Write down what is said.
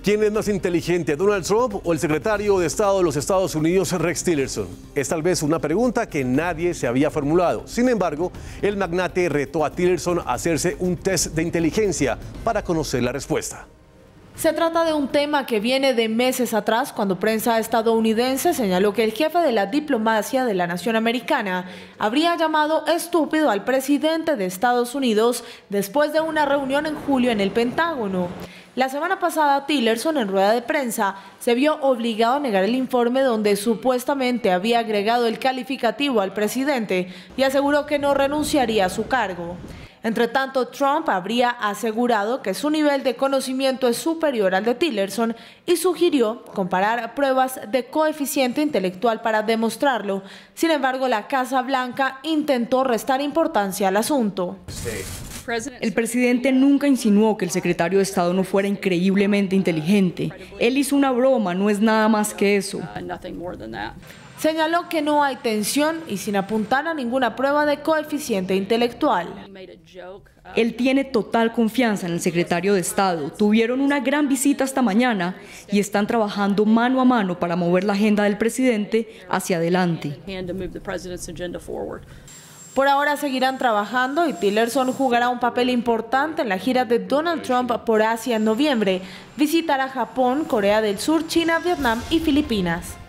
¿Quién es más inteligente, Donald Trump o el secretario de Estado de los Estados Unidos, Rex Tillerson? Es tal vez una pregunta que nadie se había formulado. Sin embargo, el magnate retó a Tillerson a hacerse un test de inteligencia para conocer la respuesta. Se trata de un tema que viene de meses atrás, cuando prensa estadounidense señaló que el jefe de la diplomacia de la nación americana habría llamado estúpido al presidente de Estados Unidos después de una reunión en julio en el Pentágono. La semana pasada, Tillerson, en rueda de prensa, se vio obligado a negar el informe donde supuestamente había agregado el calificativo al presidente y aseguró que no renunciaría a su cargo. Entre tanto, Trump habría asegurado que su nivel de conocimiento es superior al de Tillerson y sugirió comparar pruebas de coeficiente intelectual para demostrarlo. Sin embargo, la Casa Blanca intentó restar importancia al asunto. El presidente nunca insinuó que el secretario de Estado no fuera increíblemente inteligente. Él hizo una broma, no es nada más que eso. Señaló que no hay tensión y sin apuntar a ninguna prueba de coeficiente intelectual. Él tiene total confianza en el secretario de Estado. Tuvieron una gran visita esta mañana y están trabajando mano a mano para mover la agenda del presidente hacia adelante. Por ahora seguirán trabajando y Tillerson jugará un papel importante en la gira de Donald Trump por Asia en noviembre. Visitará Japón, Corea del Sur, China, Vietnam y Filipinas.